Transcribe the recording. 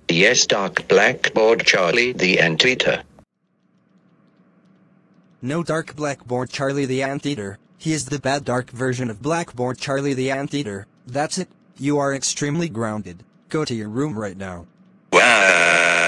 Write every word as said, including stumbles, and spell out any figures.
Yes, Dark Blackboard Charlie the Anteater. No, Dark Blackboard Charlie the Anteater. He is the bad dark version of Blackboard Charlie the Anteater. That's it. You are extremely grounded. Go to your room right now. Wow.